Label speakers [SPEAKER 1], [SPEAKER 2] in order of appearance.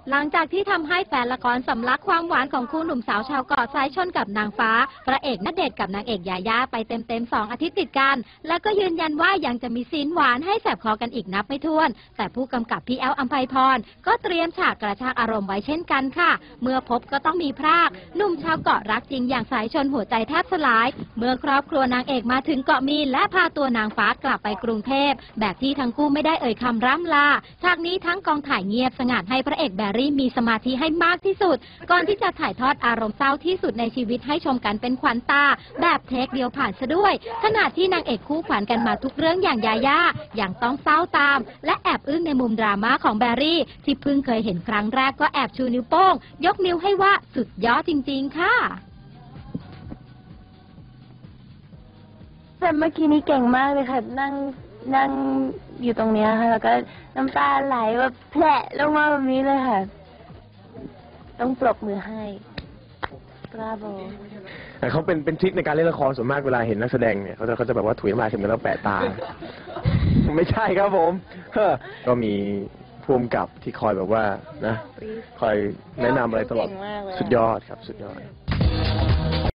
[SPEAKER 1] หลังจากที่ทำให้แฟนละครสำลักความหวานของคู่หนุ่มสาวชาวเกาะสายชนกับนางฟ้าพระเอกณเดชน์กับนางเอกยาย่าไปเต็ม2 อาทิตย์ติดกันและก็ยืนยันว่ายังจะมีซีนหวานให้แสบคอกันอีกนับไม่ถ้วนแต่ผู้กำกับพี่แอลอัมไพพรก็เตรียมฉากกระชากอารมณ์ไว้เช่นกันค่ะเมื่อพบก็ต้องมีพรากหนุ่มชาวเกาะรักจริงอย่างสายชนหัวใจแทบสลายเมื่อครอบครัวนางเอกมาถึงเกาะมีนและพาตัวนางฟ้ากลับไปกรุงเทพแบบที่ทั้งคู่ไม่ได้เอ่ยคำร่ำลาฉากนี้ทั้งกองถ่ายเงียบสงัดให้พระเอกแบรี่มีสมาธิให้มากที่สุดก่อนที่จะถ่ายทอดอารมณ์เศร้าที่สุดในชีวิตให้ชมกันเป็นขวัญตาแบบเทคเดียวผ่านซะด้วยขณะที่นางเอกคู่ขวัญกันมาทุกเรื่องอย่างยาย่าอย่างต้องเศร้าตามและแอบอึ้งในมุมดราม่าของแบรี่ที่เพิ่งเคยเห็นครั้งแรกก็แอบชูนิ้วโป้งยกนิ้วให้ว่าสุดยอดจริงๆค่ะ
[SPEAKER 2] แต่เมื่อกี้นี้เก่งมากเลยค่ะนั่งอยู่ตรงนี้ค่ะแล้วก็น้ำตาไหลแบบแผลลงมาแบบนี้เลยค่ะต้องปรบมือให้บราโว
[SPEAKER 3] แต่เขาเป็นทริคในการเล่นละครส่วนมากเวลาเห็นนักแสดงเนี่ยเขาจะแบบว่าถุยน้ำลายถึงแล้วแปะตา ไม่ใช่ครับผมก็มีผู้กำกับที่คอยแบบว่านะคอยแนะนำอะไรตลอดสุดยอดครับสุดยอด